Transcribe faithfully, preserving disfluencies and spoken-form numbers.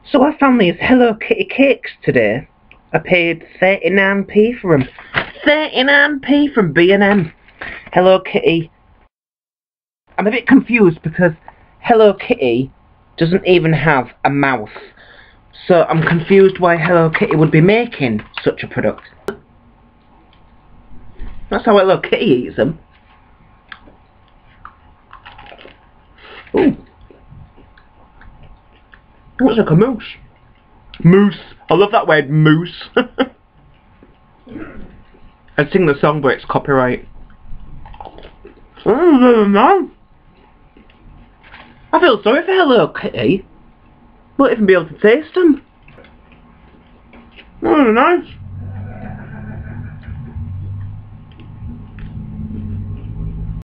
So I found these Hello Kitty cakes today. I paid thirty-nine p for them. thirty-nine p from B and M. Hello Kitty. I'm a bit confused because Hello Kitty doesn't even have a mouth. So I'm confused why Hello Kitty would be making such a product. That's how Hello Kitty eats them. Ooh. Looks like a moose. Moose. I love that word, moose. I'd sing the song, but it's copyright. Oh, I feel sorry for Hello Kitty. Won't even be able to taste them. Oh, nice.